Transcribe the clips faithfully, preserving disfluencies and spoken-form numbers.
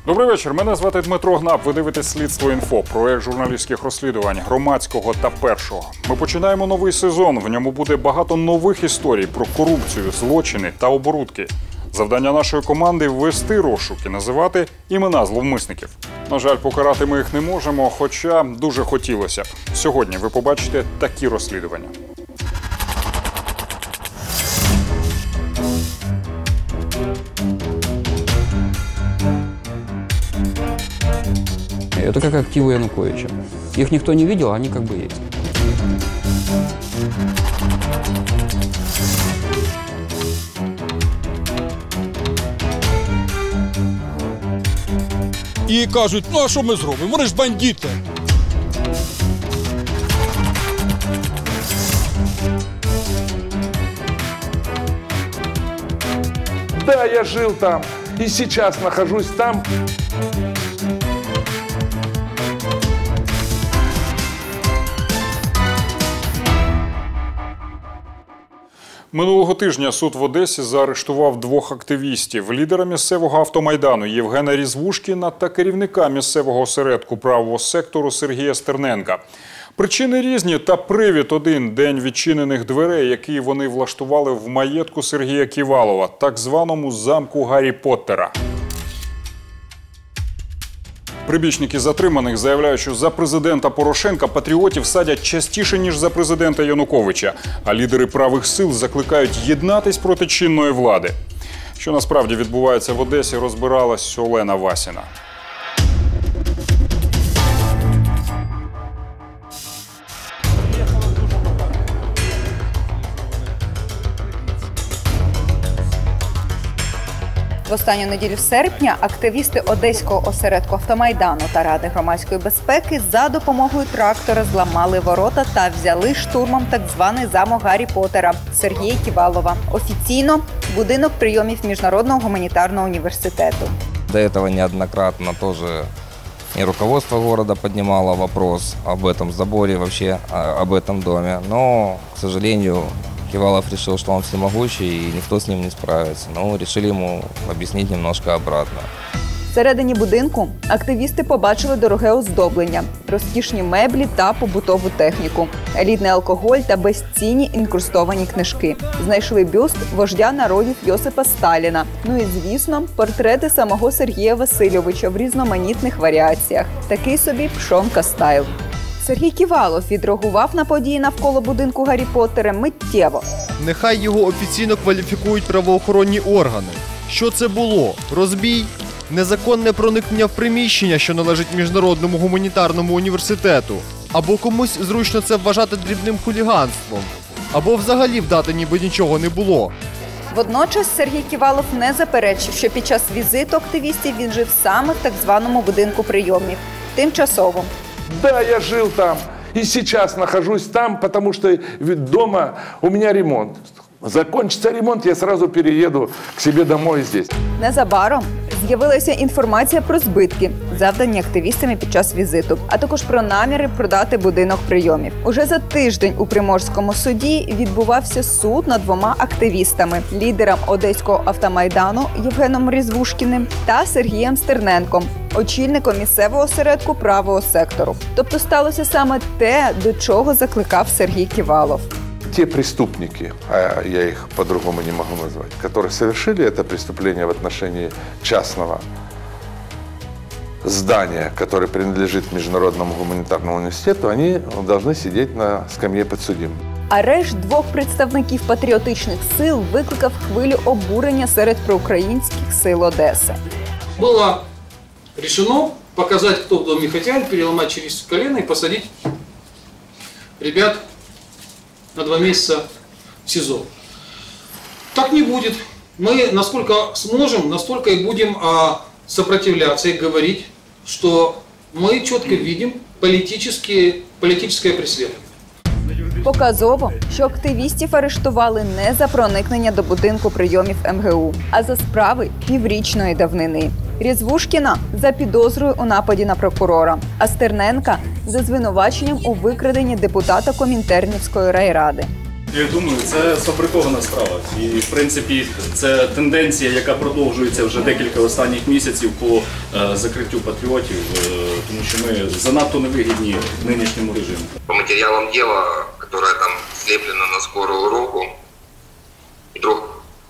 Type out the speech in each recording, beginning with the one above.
Добрий вечір. Мене звати Дмитро Гнап. Ви дивитесь «Слідство інфо» – проєкт журналістських розслідувань Громадського та Першого. Ми починаємо новий сезон. В ньому буде багато нових історій про корупцію, злочини та оборудки. Завдання нашої команди – вести розшук і називати імена зловмисників. На жаль, покарати ми їх не можемо, хоча дуже хотілося б. Сьогодні ви побачите такі розслідування. Это как активы Януковича. Их никто не видел, а они как бы есть. І кажуть, ну а що ми зробимо? Вони ж бандити. Да, я жил там и сейчас нахожусь там. Минулого тижня суд в Одесі заарештував двох активістів – лідера місцевого автомайдану Євгена Різвушкіна та керівника місцевого осередку правого сектору Сергія Стерненка. Причини різні та привід один – день відчинених дверей, який вони влаштували в маєтку Сергія Ківалова, так званому замку Гаррі Поттера. Прибічники затриманих заявляють, що за президента Порошенка патріотів садять частіше, ніж за президента Януковича, а лідери правих сил закликають єднатись проти чинної влади. Що насправді відбувається в Одесі, розбиралась Олена Васіна. В останню неділю серпня активісти Одеського осередку автомайдану та Ради громадської безпеки за допомогою трактора зламали ворота та взяли штурмом так званий замок Гаррі Поттера Сергія Ківалова. Офіційно – будинок прийомів Міжнародного гуманітарного університету. До этого неоднократно тоже и руководство города поднимало вопрос об этом заборе, вообще об этом доме. Но, к сожалению, Ківалов решил, что он всемогущий и никто с ним не справится. Но решили ему объяснить немножко обратно. Всередині будинку активісти побачили дороге оздоблення, розкішні меблі та побутову техніку, елітний алкоголь та безцінні інкрустовані книжки. Знайшли бюст вождя народів Йосипа Сталіна. Ну і, звісно, портрети самого Сергія Васильовича в різноманітних варіаціях. Такий собі пшонка стайл. Сергій Ківалов відреагував на події навколо будинку Гаррі Поттера миттєво. Нехай його офіційно кваліфікують правоохоронні органи. Що це було? Розбій? Незаконне проникнення в приміщення, що належить Міжнародному гуманітарному університету? Або комусь зручно це вважати дрібним хуліганством? Або взагалі вдати ніби нічого не було? Водночас Сергій Ківалов не заперечив, що під час візиту активістів він жив саме в так званому будинку прийомів. Тимчасово. Да, я жил там и сейчас нахожусь там, потому что дома у меня ремонт. Закончится ремонт, я сразу перееду к себе домой здесь. Незабаром з'явилася інформація про збитки, завдані активістами під час візиту, а також про наміри продати будинок прийомів. Уже за тиждень у Приморському суді відбувався суд над двома активістами – лідером Одеського автомайдану Євгеном Різвушкіним та Сергієм Стерненком, очільником місцевого осередку правого сектору. Тобто сталося саме те, до чого закликав Сергій Ківалов. Те преступники, а я их по-другому не могу назвать, которые совершили это преступление в отношении частного здания, которое принадлежит Международному гуманитарному университету, они должны сидеть на скамье подсудимых. Арешт двох представників патріотичних сил викликав хвилю обурення серед проукраїнських сил Одеси. Було решено показати, хто в домі хазяїн, переломати через колено і посадити ребят на два месяца в СИЗО. Так не будет. Мы насколько сможем, настолько и будем а, сопротивляться и говорить, что мы четко видим политические, политическое преследование. Показово, що активістів арештували не за проникнення до будинку прийомів ем ге у, а за справи піврічної давнини. Різвушкіна – за підозрою у нападі на прокурора, а Стерненка – за звинуваченням у викраденні депутата Комінтернівської райради. Я думаю, це сфабрикована справа. І, в принципі, це тенденція, яка продовжується вже декілька останніх місяців по е, закриттю патріотів, е, тому що ми занадто невигідні нинішньому режиму. По материалам дела, которое там слеплено на скорую руку, вдруг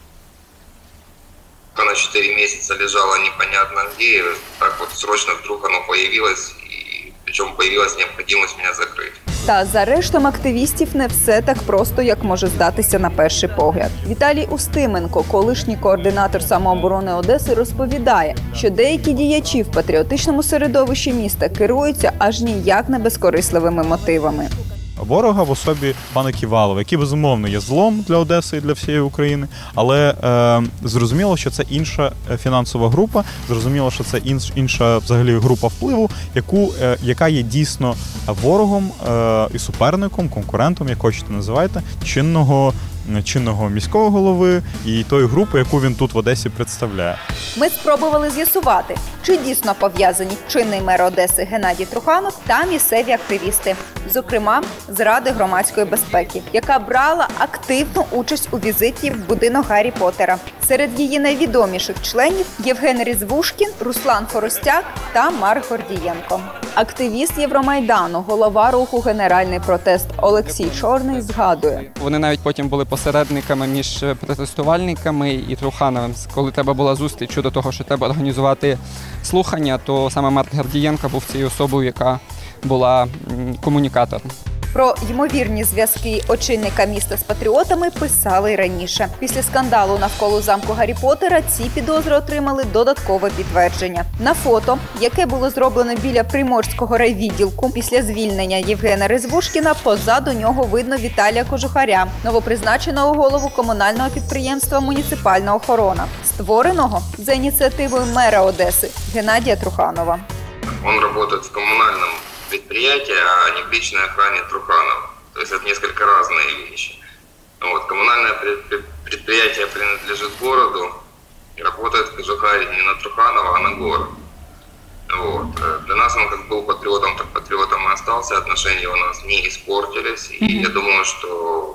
она четыре месяца лежала непонятно где, и так вот срочно вдруг оно появилось, и причем появилась необходимость меня закрыть. Та за арештом активістів не все так просто, як може здатися на перший погляд. Віталій Устименко, колишній координатор самооборони Одеси, розповідає, що деякі діячі в патріотичному середовищі міста керуються аж ніяк не безкорисливими мотивами. Ворога в особі пана Ківалова, який, безумовно, є злом для Одеси і для всієї України, але е, зрозуміло, що це інша фінансова група, зрозуміло, що це інш, інша взагалі група впливу, яку, е, яка є дійсно ворогом е, і суперником, конкурентом, як хочете називайте, чинного чинного міського голови і тої групи, яку він тут в Одесі представляє. Ми спробували з'ясувати, чи дійсно пов'язані чинний мер Одеси Геннадій Труханов та місцеві активісти. Зокрема, з Ради громадської безпеки, яка брала активну участь у візиті в будинок Гаррі Поттера. Серед її найвідоміших членів Євген Різвушкін, Руслан Форостяк та Марк Гордієнко. Активіст Євромайдану, голова руху «Генеральний протест» Олексій Чорний згадує. Вони навіть потім були посередниками між протестувальниками і Трухановим. Коли треба була зустріч щодо того, що треба організувати слухання, то саме Марк Гордієнко був цією особою, яка була комунікатором. Про ймовірні зв'язки очільника міста з патріотами писали й раніше. Після скандалу навколо замку Гаррі Поттера ці підозри отримали додаткове підтвердження. На фото, яке було зроблено біля Приморського райвідділку, після звільнення Євгена Різвушкіна, позаду нього видно Віталія Кожухаря, новопризначеного голову комунального підприємства «Муніципальна охорона», створеного за ініціативою мера Одеси Геннадія Труханова. Он работает в коммунальном предприятие, а не в личной охране Труханова. То есть это несколько разные вещи. Вот. Коммунальное предприятие принадлежит городу и работает в Кожухаре не на Труханова, а на город. Вот. Для нас он как был патриотом, так патриотом и остался. Отношения у нас не испортились. И я думаю, что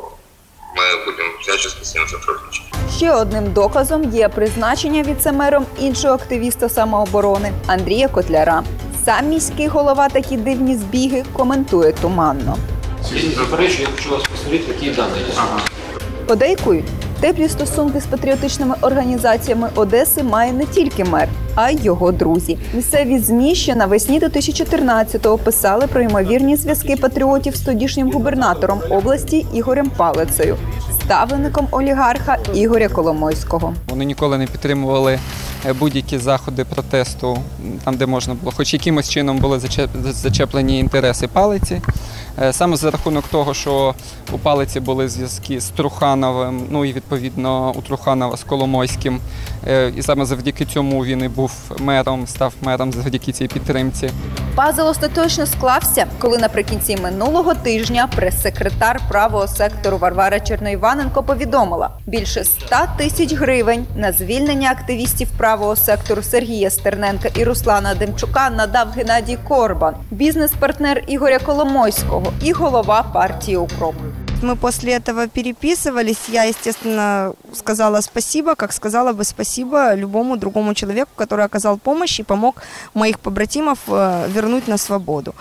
мы будем всячески с ним сотрудничать. Ще одним доказом є призначення віцемером іншого активіста самооборони Андрія Котляра. Сам міський голова такі дивні збіги коментує туманно. Заперечую, я хочу вас посмотрети, які дані є. Ага. Подейкують, теплі стосунки з патріотичними організаціями Одеси має не тільки мер, а й його друзі. Місцеві ЗМІ ще навесні дві тисячі чотирнадцятого писали про ймовірні зв'язки патріотів з тодішнім губернатором області Ігорем Палицею, ставлеником олігарха Ігоря Коломойського. Вони ніколи не підтримували будь-які заходи протесту, там, де можна було, хоч якимось чином були зачеплені інтереси Палиці. Саме за рахунок того, що у Палиці були зв'язки з Трухановим, ну і відповідно у Труханова з Коломойським. І саме завдяки цьому він і був мером, став мером завдяки цій підтримці. Пазл остаточно склався, коли наприкінці минулого тижня прес-секретар правого сектору Варвара Черноїваненко повідомила, більше ста тисяч гривень на звільнення активістів правого сектору Сергія Стерненка і Руслана Демчука надав Геннадій Корбан, бізнес-партнер Ігоря Коломойського і голова партії «Укроп». Мы после этого переписывались. Я, естественно, сказала спасибо, как сказала бы спасибо любому другому человеку, который оказал помощь и помог моих побратимов вернуть на свободу.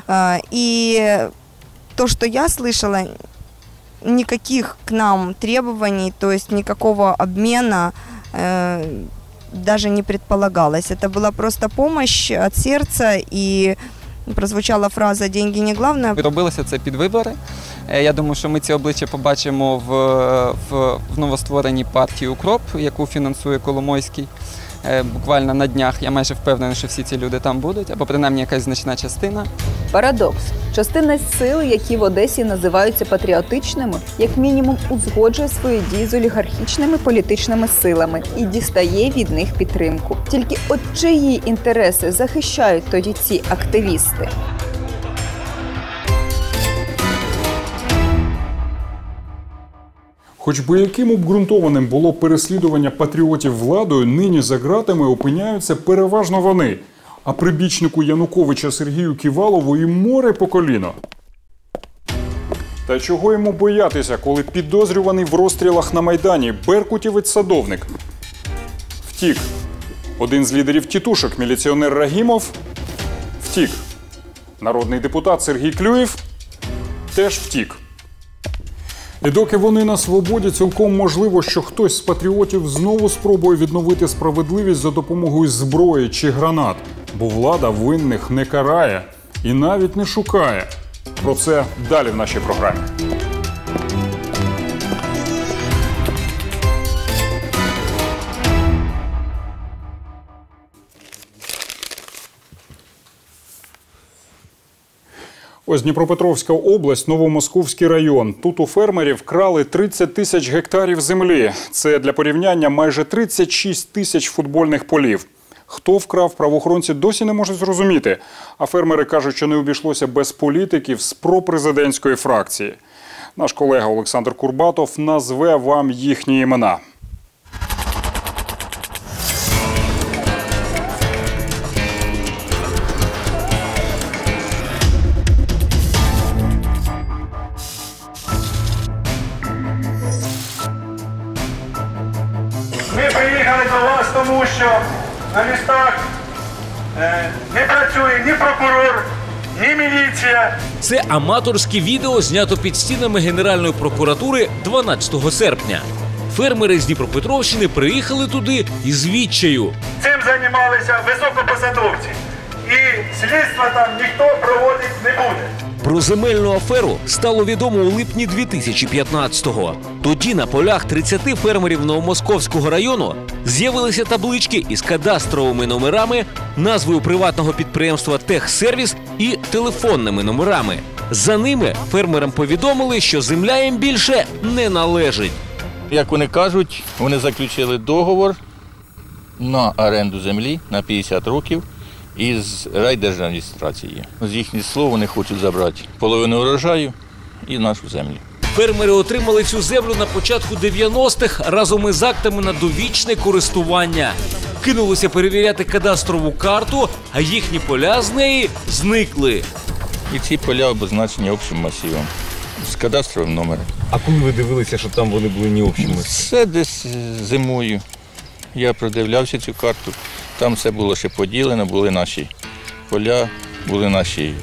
И то, что я слышала, никаких к нам требований, то есть никакого обмена даже не предполагалось. Это была просто помощь от сердца, и прозвучала фраза «деньги не главное». Робилося це під вибори. Я думаю, що ми ці обличчя побачимо в, в, в новоствореній партії «Укроп», яку фінансує Коломойський. Буквально на днях я майже впевнений, що всі ці люди там будуть, або принаймні якась значна частина. Парадокс. Частина сил, які в Одесі називаються патріотичними, як мінімум узгоджує свої дії з олігархічними політичними силами і дістає від них підтримку. Тільки от чиї інтереси захищають тоді ці активісти? Хоч би яким обґрунтованим було переслідування патріотів владою, нині за ґратами опиняються переважно вони. А прибічнику Януковича Сергію Ківалову і море по коліно. Та чого йому боятися, коли підозрюваний в розстрілах на Майдані беркутівець-садовник втік? Один з лідерів тітушок, міліціонер Рагімов, втік. Народний депутат Сергій Клюєв теж втік. І доки вони на свободі, цілком можливо, що хтось з патріотів знову спробує відновити справедливість за допомогою зброї чи гранат. Бо влада винних не карає і навіть не шукає. Про це далі в нашій програмі. Ось Дніпропетровська область, Новомосковський район. Тут у фермерів вкрали тридцять тисяч гектарів землі. Це, для порівняння, майже тридцять шість тисяч футбольних полів. Хто вкрав, правоохоронці досі не можуть зрозуміти. А фермери кажуть, що не обійшлося без політиків з пропрезидентської фракції. Наш колега Олександр Курбатов назве вам їхні імена. Ми приїхали до вас, тому що на містах е, не працює ні прокурор, ні міліція. Це аматорське відео знято під стінами Генеральної прокуратури дванадцятого серпня. Фермери з Дніпропетровщини приїхали туди із відчаю. Цим займалися високопосадовці. І слідства там ніхто проводити не буде. Про земельну аферу стало відомо у липні дві тисячі п'ятнадцятого. Тоді на полях тридцяти фермерів Новомосковського району з'явилися таблички із кадастровими номерами, назвою приватного підприємства «Техсервіс» і телефонними номерами. За ними фермерам повідомили, що земля їм більше не належить. Як вони кажуть, вони заключили договор на оренду землі на п'ятдесят років із райдержадміністрації. З їхніх слов вони хочуть забрати половину урожаю і нашу землю. Фермери отримали цю землю на початку дев'яностих разом із актами на довічне користування. Кинулися перевіряти кадастрову карту, а їхні поля з неї зникли. І ці поля обозначені общим масивом з кадастровим номером. А коли ви дивилися, що там вони були не общими? Все десь зимою. Я продивлявся цю карту. Там все було ще поділено, були наші поля, були наші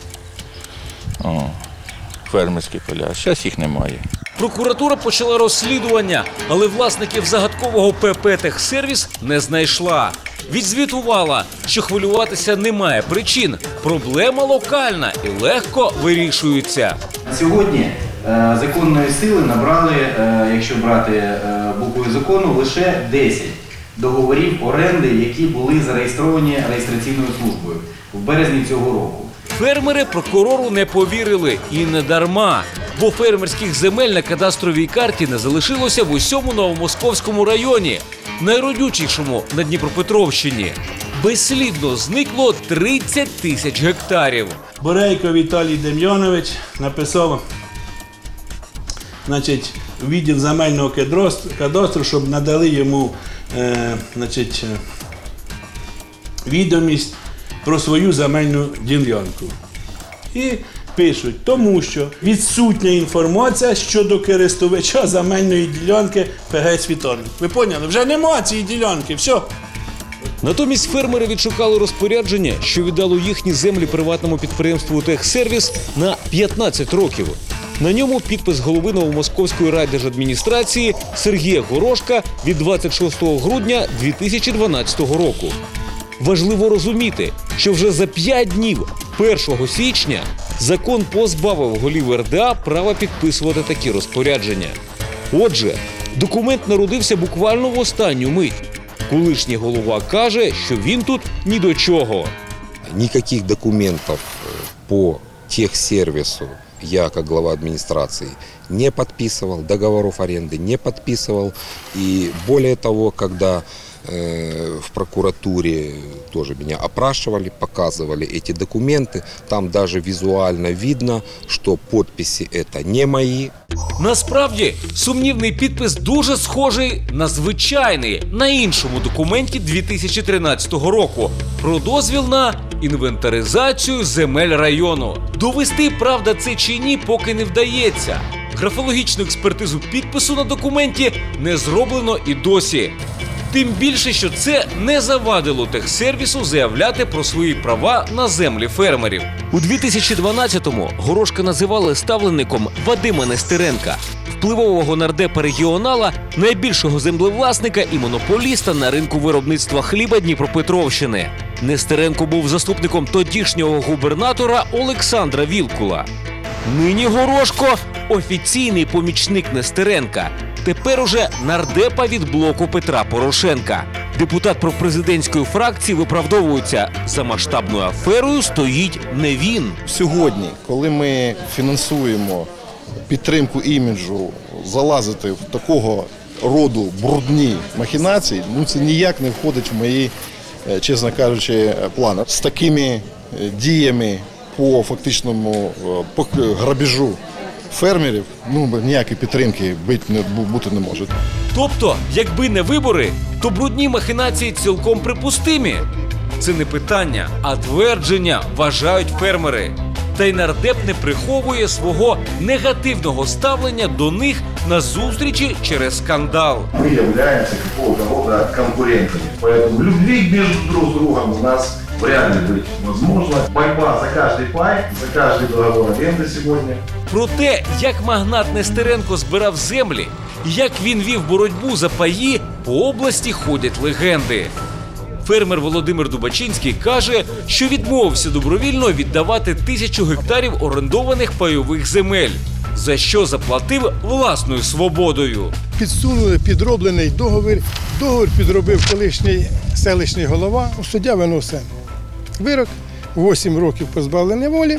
о, фермерські поля. Зараз їх немає. Прокуратура почала розслідування, але власників загадкового ПП «Техсервіс» не знайшла. Відзвітувала, що хвилюватися немає причин. Проблема локальна і легко вирішується. Сьогодні е, законної сили набрали, е, якщо брати е, буквою закону, лише десять договорів оренди, які були зареєстровані реєстраційною службою в березні цього року. Фермери прокурору не повірили і не дарма, бо фермерських земель на кадастровій карті не залишилося в усьому Новомосковському районі, найродючішому на Дніпропетровщині. Безслідно зникло тридцять тисяч гектарів. Борейко Віталій Дем'янович написав, значить, відділ земельного кадастру, щоб надали йому е, значить, відомість про свою земельну ділянку. І пишуть, тому що відсутня інформація щодо користувача земельної ділянки ПГ «Світанок». Ви поняли? Вже нема цієї ділянки, все. Натомість фермери відшукали розпорядження, що віддало їхні землі приватному підприємству «Техсервіс» на п'ятнадцять років. На ньому підпис голови Новомосковської райдержадміністрації Сергія Горошка від двадцять шостого грудня дві тисячі дванадцятого року. Важливо розуміти, що вже за п'ять днів, першого січня, закон позбавив голів РДА права підписувати такі розпорядження. Отже, документ народився буквально в останню мить. Колишній голова каже, що він тут ні до чого. Никаких документов по техсервису я, как глава администрации, не подписывал, договоров аренды не подписывал. И более того, когда э, в прокуратуре тоже меня опрашивали, показывали эти документы. Там даже визуально видно, что подписи это не мои. Насправді, сумнівний підпис дуже схожий на звичайний, на іншому документі дві тисячі тринадцятого року про дозвіл на інвентаризацію земель району. Довести, правда це чи ні, поки не вдається. Графологічну експертизу підпису на документі не зроблено і досі. Тим більше, що це не завадило техсервісу заявляти про свої права на землі фермерів. У дві тисячі дванадцятому Горошка називали ставленником Вадима Нестеренка, впливового нардепа-регіонала, найбільшого землевласника і монополіста на ринку виробництва хліба Дніпропетровщини. Нестеренко був заступником тодішнього губернатора Олександра Вілкула. Нині Горошко – офіційний помічник Нестеренка. Тепер уже нардепа від блоку Петра Порошенка. Депутат пропрезидентської фракції виправдовується. За масштабною аферою стоїть не він. Сьогодні, коли ми фінансуємо підтримку іміджу, залазити в такого роду брудні махінації, ну це ніяк не входить в мої, чесно кажучи, плани. З такими діями по фактичному по грабежу фермерів, ну, ніякої підтримки бути не може. Тобто, якби не вибори, то брудні махінації цілком припустимі. Це не питання, а твердження, вважають фермери. Та й нардеп не приховує свого негативного ставлення до них на зустрічі через скандал. Ми являємося какого-то рода конкурентами. Поэтому любви между друг с другом у нас вряд ли быть возможно. Борьба за каждый пай, за каждый договор аренды сегодня. Про те, як магнат Нестеренко збирав землі, і як він вів боротьбу за паї, по області ходять легенди. Фермер Володимир Дубачинський каже, що відмовився добровільно віддавати тисячу гектарів орендованих пайових земель, за що заплатив власною свободою. Підсунули підроблений договір. Договір підробив колишній селищний голова. Суддя виносить вирок, вісім років позбавлення волі.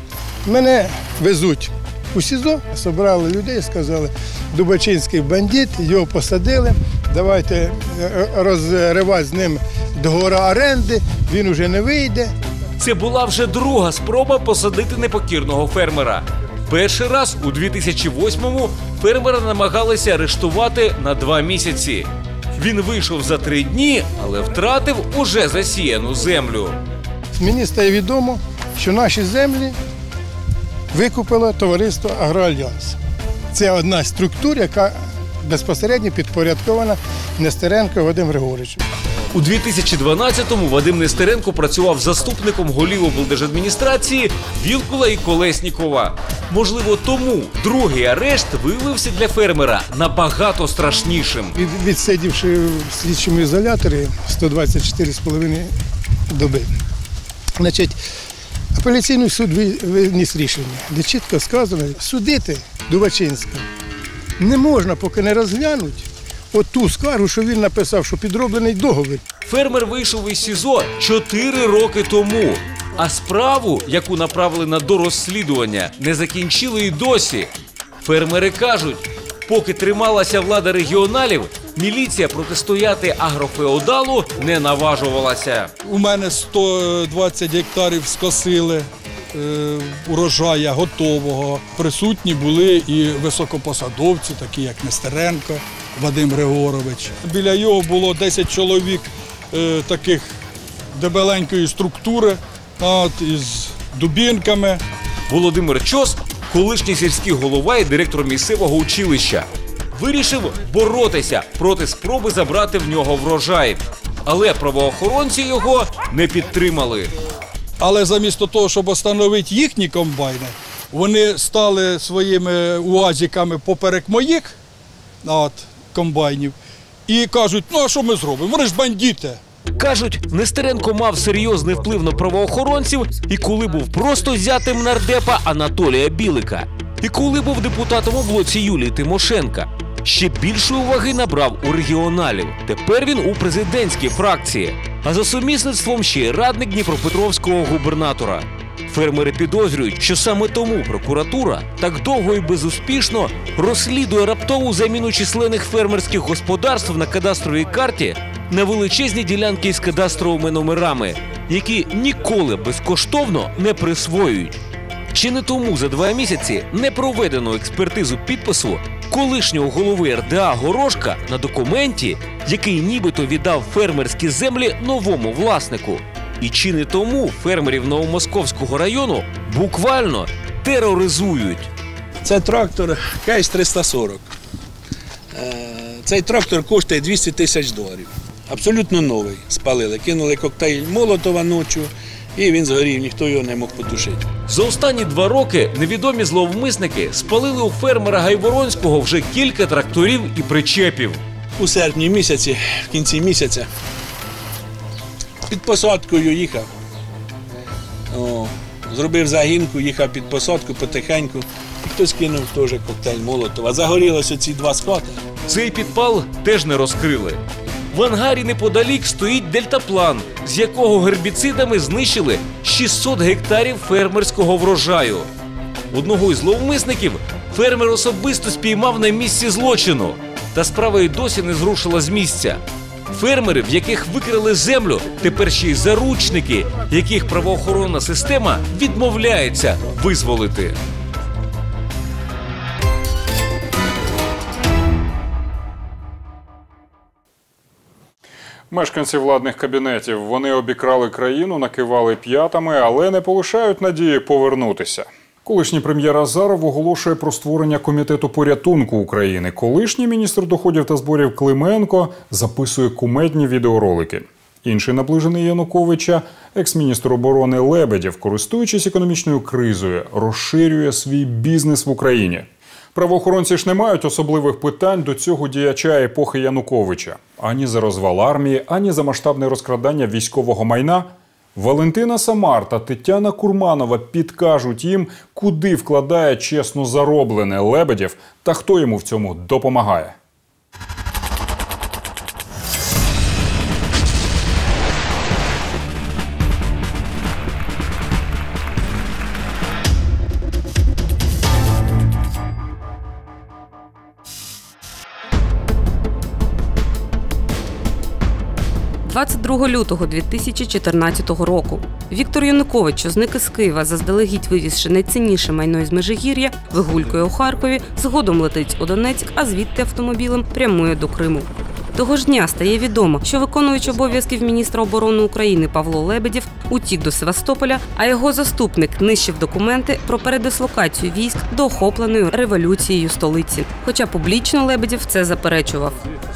Мене везуть у СІЗО, зібрали людей, сказали, Дубачинський бандит, його посадили, давайте розривати з ним договори оренди, він уже не вийде. Це була вже друга спроба посадити непокірного фермера. Перший раз у дві тисячі восьмому фермера намагалися арештувати на два місяці. Він вийшов за три дні, але втратив уже засіяну землю. Мені стає відомо, що наші землі викупило товариство «Агроальянс». Це одна з структур, яка безпосередньо підпорядкована Нестеренко Вадиму Григоровичу. У дві тисячі дванадцятому Вадим Нестеренко працював заступником голів облдержадміністрації Вілкула і Колеснікова. Можливо, тому другий арешт виявився для фермера набагато страшнішим. Від, відсидівши в слідчому ізоляторі сто двадцять чотири з половиною доби, значить, апеляційний суд виніс рішення, де чітко сказано, судити Дубачинського не можна, поки не розглянуть оту скаргу, що він написав, що підроблений договір. Фермер вийшов із СІЗО чотири роки тому, а справу, яку направили на дорозслідування, не закінчили і досі. Фермери кажуть, поки трималася влада регіоналів, міліція протистояти агрофеодалу не наважувалася. У мене сто двадцять гектарів скосили е, урожая готового. Присутні були і високопосадовці, такі як Нестеренко Вадим Григорович. Біля його було десять чоловік е, таких дебеленької структури, от, із дубінками. Володимир Чос, колишній сільський голова і директор місцевого училища, вирішив боротися проти спроби забрати в нього врожай. Але правоохоронці його не підтримали. Але замість того, щоб остановити їхні комбайни, вони стали своїми уазиками поперек моїх от, комбайнів і кажуть, ну а що ми зробимо, вони ж бандити. Кажуть, Нестеренко мав серйозний вплив на правоохоронців і коли був просто зятем нардепа Анатолія Білика, і коли був депутатом у блоці Юлії Тимошенка. Ще більшої уваги набрав у регіоналів. Тепер він у президентській фракції. А за сумісництвом ще й радник дніпропетровського губернатора. Фермери підозрюють, що саме тому прокуратура так довго і безуспішно розслідує раптову заміну численних фермерських господарств на кадастровій карті на величезні ділянки із кадастровими номерами, які ніколи безкоштовно не присвоюють. Чи не тому за два місяці не проведено експертизу підпису колишнього голови ер де а Горошка на документі, який нібито віддав фермерські землі новому власнику? І чи не тому фермерів Новомосковського району буквально тероризують? Це трактор Кейс триста сорок. Цей трактор коштує двісті тисяч доларів. Абсолютно новий. Спалили. Кинули коктейль Молотова ночі, і він згорів, ніхто його не мог потушити. За останні два роки невідомі зловмисники спалили у фермера Гайворонського вже кілька тракторів і причепів. У серпні місяці, в кінці місяця, під посадкою їхав. О, зробив загінку, їхав під посадку потихеньку. І хтось кинув теж коктейль Молотова. Загорілося ці два склада. Цей підпал теж не розкрили. В ангарі неподалік стоїть дельтаплан, з якого гербіцидами знищили шістсот гектарів фермерського врожаю. Одного із зловмисників фермер особисто спіймав на місці злочину. Та справа й досі не зрушила з місця. Фермери, в яких викрали землю, тепер ще й заручники, яких правоохоронна система відмовляється визволити. Мешканці владних кабінетів, вони обікрали країну, накивали п'ятами, але не полишають надії повернутися. Колишній прем'єр Азаров оголошує про створення комітету порятунку України. Колишній міністр доходів та зборів Клименко записує кумедні відеоролики. Інший наближений Януковича, екс-міністр оборони Лебедєв, користуючись економічною кризою, розширює свій бізнес в Україні. Правоохоронці ж не мають особливих питань до цього діяча епохи Януковича. Ані за розвал армії, ані за масштабне розкрадання військового майна. Валентина Самар та Тетяна Курманова підкажуть їм, куди вкладає чесно зароблене Лебедєв та хто йому в цьому допомагає. двадцять другого лютого дві тисячі чотирнадцятого року Віктор Янукович, що зник із Києва, заздалегідь вивізши найцінніше майно із Межигір'я, вигулькує у Харкові, згодом летить у Донецьк, а звідти автомобілем прямує до Криму. Того ж дня стає відомо, що виконуючий обов'язків міністра оборони України Павло Лебедєв утік до Севастополя, а його заступник нищив документи про передислокацію військ до охопленої революцією столиці. Хоча публічно Лебедєв це заперечував.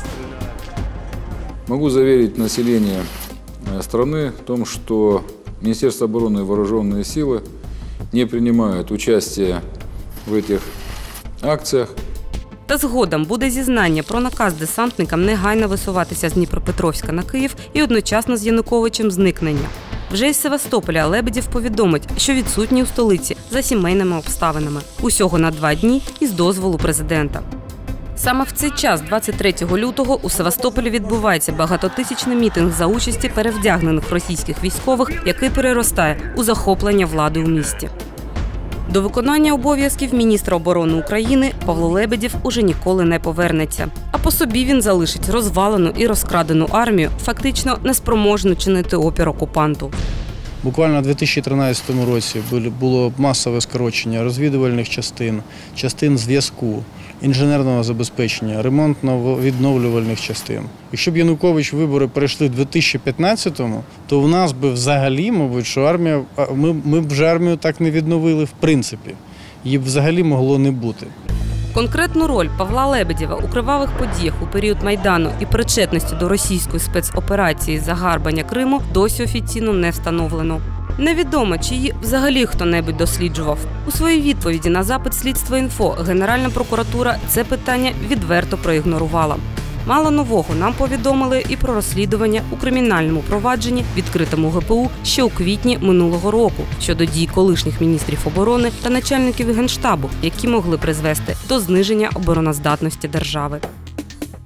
Могу заверить население страны в том, что Министерство обороны и вооруженные силы не принимают участие в этих акциях. Та згодом буде зізнання про наказ десантникам негайно висуватися з Дніпропетровська на Київ і одночасно з Януковичем зникнення. Вже із Севастополя Лебедєв повідомить, що відсутній у столиці за сімейними обставинами. Усього на два дні із дозволу президента. Саме в цей час, двадцять третього лютого, у Севастополі відбувається багатотисячний мітинг за участі перевдягнених російських військових, який переростає у захоплення влади у місті. До виконання обов'язків міністра оборони України Павло Лебедєв уже ніколи не повернеться. А по собі він залишить розвалену і розкрадену армію, фактично неспроможну чинити опір окупанту. Буквально у дві тисячі тринадцятому році було масове скорочення розвідувальних частин, частин зв'язку, інженерного забезпечення, ремонтно-відновлювальних частин. Якщо б Янукович вибори перейшли в дві тисячі п'ятнадцятому, то в нас би взагалі, мабуть, що армія, ми, ми б вже армію так не відновили в принципі. Її б взагалі могло не бути. Конкретну роль Павла Лебедєва у кривавих подіях у період Майдану і причетності до російської спецоперації загарбання Криму досі офіційно не встановлено. Невідомо, чи її взагалі хто-небудь досліджував. У своїй відповіді на запит Слідство.Інфо Генеральна прокуратура це питання відверто проігнорувала. Мало нового нам повідомили і про розслідування у кримінальному провадженні, відкритому ге пе у ще у квітні минулого року, щодо дій колишніх міністрів оборони та начальників Генштабу, які могли призвести до зниження обороноздатності держави.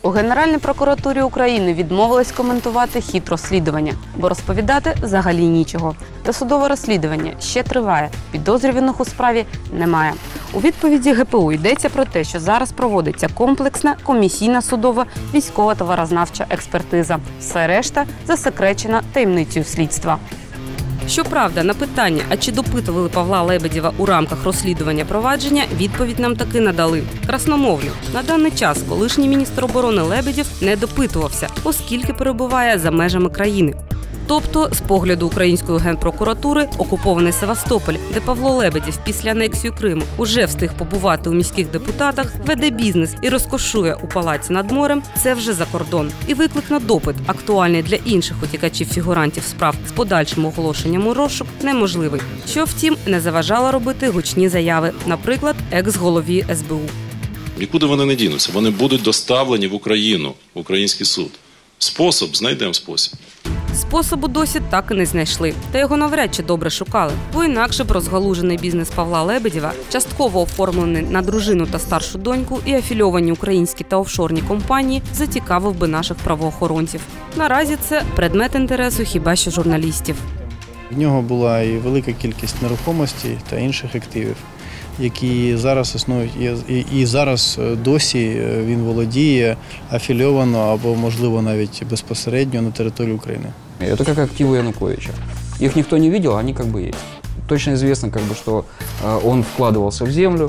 У Генеральній прокуратурі України відмовились коментувати хід розслідування, бо розповідати взагалі нічого. Досудове розслідування ще триває, підозрюваних у справі немає. У відповіді ге пе у йдеться про те, що зараз проводиться комплексна комісійна судова військова товарознавча експертиза. Все решта засекречена таємницею слідства. Щоправда, на питання, а чи допитували Павла Лебедєва у рамках розслідування провадження, відповідь нам таки надали. Красномовно. На даний час колишній міністр оборони Лебедєв не допитувався, оскільки перебуває за межами країни. Тобто, з погляду української генпрокуратури, окупований Севастополь, де Павло Лебедєв після анексії Криму уже встиг побувати у міських депутатах, веде бізнес і розкошує у палаці над морем, це вже за кордон. І виклик на допит, актуальний для інших утікачів-фігурантів справ з подальшим оголошенням у розшук, неможливий. Що, втім, не заважало робити гучні заяви, наприклад, екс-голові ес бе у. Нікуди вони не дінуться, вони будуть доставлені в Україну, в український суд. Спосіб, знайдемо спосіб. Способу досі так і не знайшли, та його навряд чи добре шукали, бо інакше б розгалужений бізнес Павла Лебедєва, частково оформлений на дружину та старшу доньку і афільовані українські та офшорні компанії, зацікавив би наших правоохоронців. Наразі це предмет інтересу хіба що журналістів. В нього була і велика кількість нерухомості та інших активів, які зараз існують, і, і зараз досі він володіє афільовано або, можливо, навіть безпосередньо на території України. Это как активы Януковича. Их никто не видел, они как бы есть. Точно известно, как бы, что он вкладывался в землю,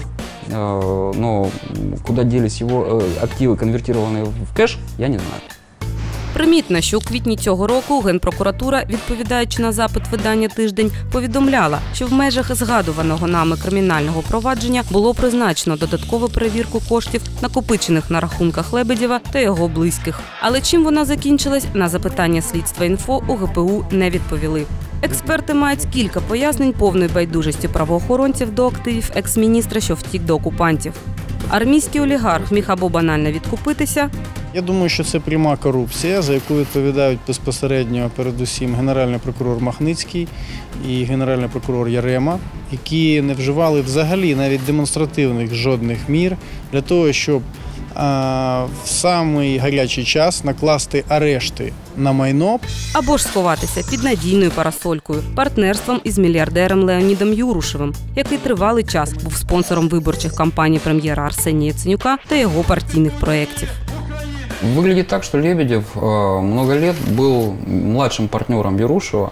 но куда делись его активы, конвертированные в кэш, я не знаю. Примітно, що у квітні цього року Генпрокуратура, відповідаючи на запит видання «Тиждень», повідомляла, що в межах згадуваного нами кримінального провадження було призначено додаткову перевірку коштів, накопичених на рахунках Лебедєва та його близьких. Але чим вона закінчилась, на запитання Слідства.Інфо у ге пе у не відповіли. Експерти мають кілька пояснень повної байдужості правоохоронців до активів екс-міністра, що втік до окупантів. Армійський олігарх міг або банально відкупитися. Я думаю, що це пряма корупція, за яку відповідають безпосередньо передусім генеральний прокурор Махницький і генеральний прокурор Ярема, які не вживали взагалі навіть демонстративних жодних мір для того, щоб а, в самий гарячий час накласти арешти на майно. Або ж сховатися під надійною парасолькою, партнерством із мільярдером Леонідом Юрушевим, який тривалий час був спонсором виборчих кампаній прем'єра Арсенія Яценюка та його партійних проєктів. Выглядит так, что Лебедев много лет был младшим партнером Ярушева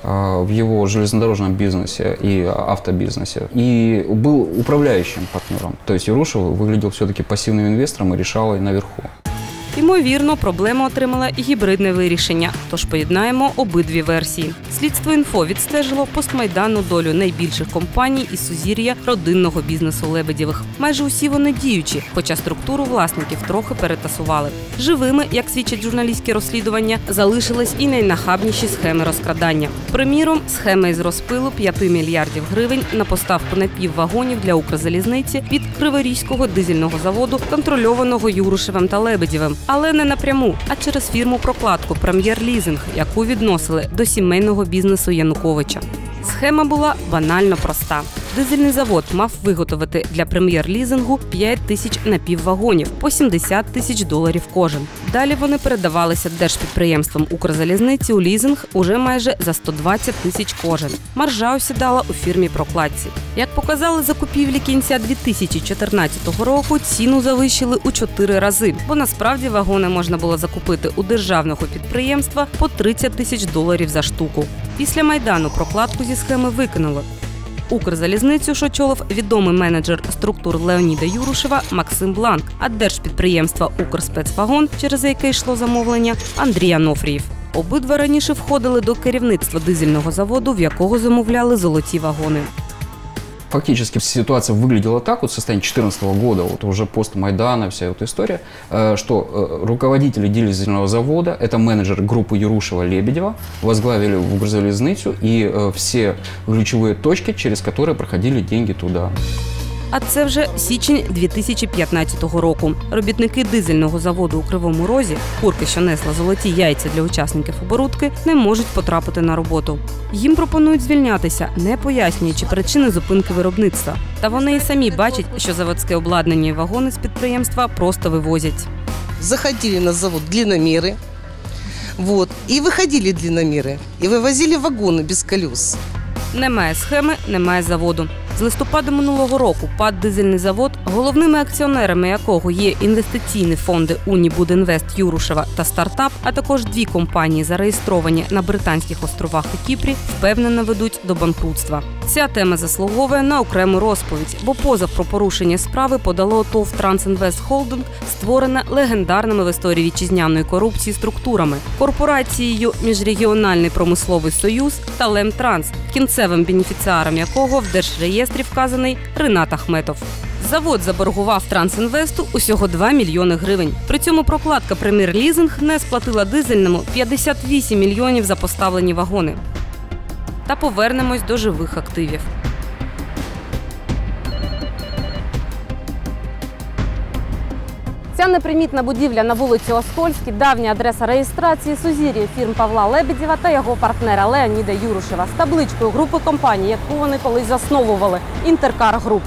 в его железнодорожном бизнесе и автобизнесе, и был управляющим партнером. То есть Ярушев выглядел все-таки пассивным инвестором и решал и наверху. Ймовірно, проблема отримала і гібридне вирішення, тож поєднаємо обидві версії. Слідство.Інфо відстежило постмайданну долю найбільших компаній із сузір'я родинного бізнесу Лебедєвих. Майже усі вони діючі, хоча структуру власників трохи перетасували. Живими, як свідчать журналістські розслідування, залишились і найнахабніші схеми розкрадання. Приміром, схема із розпилу п'яти мільярдів гривень на поставку напіввагонів для Укрзалізниці від Криворізького дизельного заводу, контрольованого Юрушевим та Лебедєвим. Але не напряму, а через фірму-прокладку «Прем'єр-лізинг», яку відносили до сімейного бізнесу Януковича. Схема була банально проста. Дизельний завод мав виготовити для «Прем'єр-лізингу» п'ять тисяч напіввагонів по сімдесят тисяч доларів кожен. Далі вони передавалися держпідприємствам Укрзалізниці у лізинг уже майже за сто двадцять тисяч кожен. Маржа осідала у фірмі-прокладці. Як показали закупівлі кінця дві тисячі чотирнадцятого року, ціну завищили у чотири рази, бо насправді вагони можна було закупити у державного підприємства по тридцять тисяч доларів за штуку. Після Майдану прокладку зі схеми викинули. Укрзалізницю ж очолив відомий менеджер структур Леоніда Юрушева Максим Бланк, а держпідприємства «Укрспецвагон», через яке йшло замовлення, Андрій Анофрієв. Обидва раніше входили до керівництва дизельного заводу, в якого замовляли золоті вагони. Фактически ситуация выглядела так, вот в состоянии две тысячи четырнадцатого года, вот уже пост Майдана, вся эта история, что руководители дизельного завода, это менеджер группы Ярушева-Лебедева, возглавили в Укрзалізницю и все ключевые точки, через которые проходили деньги туда. А це вже січень дві тисячі п'ятнадцятого року. Робітники дизельного заводу у Кривому Розі, курки, що несла золоті яйця для учасників оборудки, не можуть потрапити на роботу. Їм пропонують звільнятися, не пояснюючи причини зупинки виробництва. Та вони і самі бачать, що заводське обладнання і вагони з підприємства просто вивозять. заходили на завод длинномеры, вот, и выходили длинномеры, и вывозили вагоны без колес. Немає схеми, немає заводу. З листопада минулого року ПАТ «Дизельний завод», головними акціонерами якого є інвестиційні фонди «Унібудінвест» Юрушева та «Стартап», а також дві компанії, зареєстровані на Британських островах і Кіпрі, впевнено ведуть до банкрутства. Ця тема заслуговує на окрему розповідь, бо позов про порушення справи подало ТОВ «Трансінвест Холдинг», створене легендарними в історії вітчизняної корупції структурами – корпорацією «Міжрегіональний промисловий союз» та «Лемтранс», кінцевим бенефіціаром якого в держреєстрі вказаний Ринат Ахметов. Завод заборгував Трансінвесту усього два мільйони гривень. При цьому прокладка «Прем'єр-лізинг» не сплатила дизельному п'ятдесят вісім мільйонів за поставлені вагони. Та повернемось до живих активів. Ця непримітна будівля на вулиці Оскольській – давня адреса реєстрації сузір'я фірм Павла Лебедєва та його партнера Леоніда Юрушева з табличкою групи компаній, яку вони колись засновували – «Інтеркар Груп».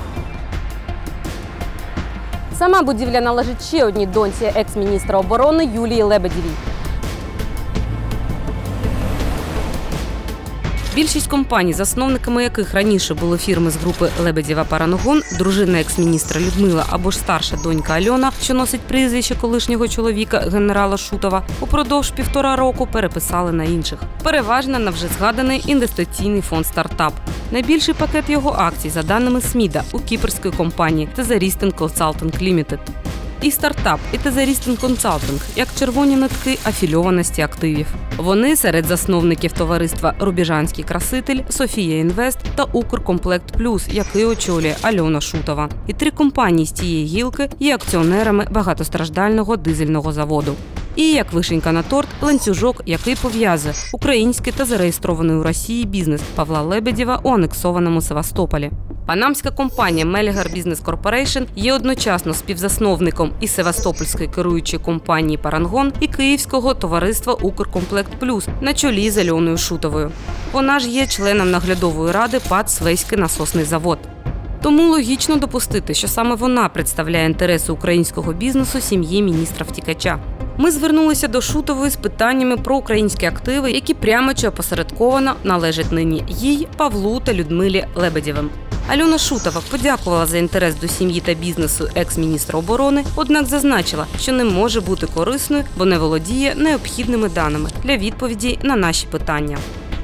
Сама будівля належить ще одній доньці екс-міністра оборони Юлії Лебедєвій. Більшість компаній, засновниками яких раніше були фірми з групи Лебедєва-Парангон, дружина екс-міністра Людмила або ж старша донька Альона, що носить прізвище колишнього чоловіка генерала Шутова, упродовж півтора року переписали на інших. Переважно на вже згаданий інвестиційний фонд «Стартап». Найбільший пакет його акцій, за даними СМІДа, у кіпрської компанії «Тезарістен Консалтинг Лімітед». І «Стартап», і «Тезарістен Консалтинг» як червоні нитки афільованості активів. Вони серед засновників товариства «Рубіжанський краситель», «Софія Інвест» та «Укркомплект Плюс», який очолює Альона Шутова. І три компанії з цієї гілки є акціонерами багатостраждального дизельного заводу. І, як вишенька на торт, ланцюжок, який пов'язує український та зареєстрований у Росії бізнес Павла Лебедєва у анексованому Севастополі. Панамська компанія «Мельгар Бізнес Корпорейшн» є одночасно співзасновником і Севастопольської керуючої компанії «Парангон», і київського товариства «Укркомплект Плюс» на чолі з Альоною Шутовою. Вона ж є членом наглядової ради ПАТ «Свейський насосний завод». Тому логічно допустити, що саме вона представляє інтереси українського бізнесу сім'ї міністра-втікача. Ми звернулися до Шутової з питаннями про українські активи, які прямо чи опосередковано належать нині їй, Павлу та Людмилі Лебедєвим. Альона Шутова подякувала за інтерес до сім'ї та бізнесу екс-міністра оборони, однак зазначила, що не може бути корисною, бо не володіє необхідними даними для відповіді на наші питання.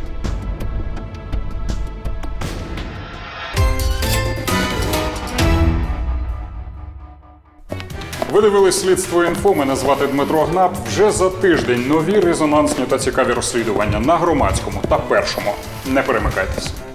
Ви дивились «Слідство інфо», мене звати Дмитро Гнап. Вже за тиждень нові резонансні та цікаві розслідування на Громадському та Першому. Не перемикайтесь.